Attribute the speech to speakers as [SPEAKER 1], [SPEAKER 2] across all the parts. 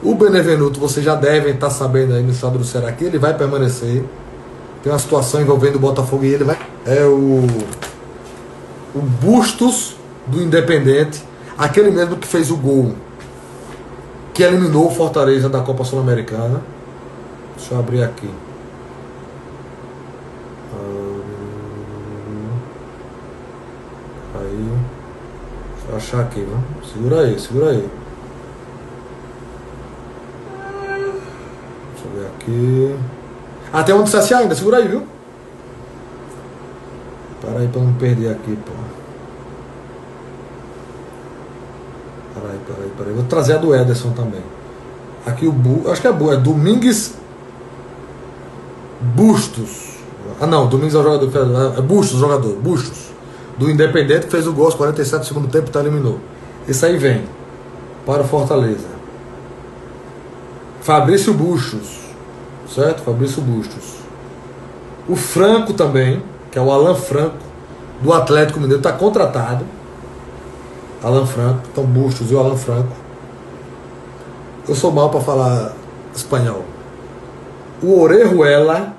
[SPEAKER 1] O Benevenuto, vocês já devem estar sabendo aí no estado do Ceará que ele vai permanecer. Tem uma situação envolvendo o Botafogo e ele vai. É o Bustos do Independente, aquele mesmo que fez o gol que eliminou o Fortaleza da Copa Sul-Americana. Deixa eu abrir aqui. Aí. Deixa eu achar aqui, né? Segura aí, segura aí. Deixa eu ver aqui. Ah, tem um do CSA ainda, segura aí, viu? Para aí pra não perder aqui, pô. Peraí. Vou trazer a do Ederson também. Aqui acho que é Domingues Bustos. Ah não, Domingues é o jogador. É Bustos, o jogador. Bustos. Do Independente, que fez o gol aos 47 do segundo tempo e tá eliminou. Esse aí vem para o Fortaleza. Fabrício Bustos. Certo? Fabrício Bustos. O Franco também, que é o Alan Franco, do Atlético Mineiro, está contratado. Alan Franco, então Bustos e o Alan Franco. Eu sou mal para falar espanhol. O Orejuela,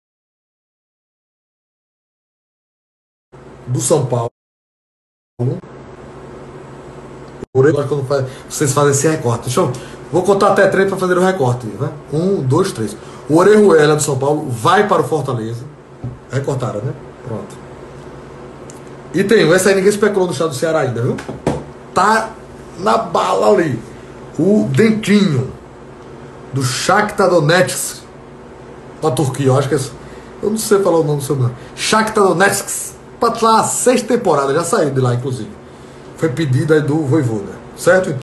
[SPEAKER 1] do São Paulo. O Orejuela, quando vocês fazem esse recorte. Vou contar até 3 para fazer o recorte. Né? 1, 2, 3. O Orejuela, do São Paulo, vai para o Fortaleza. Recortaram, né? Pronto. E tem, essa aí ninguém especulou no estado do Ceará ainda, viu? Tá na bala ali. O Dentinho, do Shakhtar Donetsk, da Turquia, eu acho que é. Eu não sei falar o nome do seu nome. Shakhtar Donetsk, para lá 6 temporadas, já saiu de lá, inclusive. Foi pedido aí do Vojvoda, certo?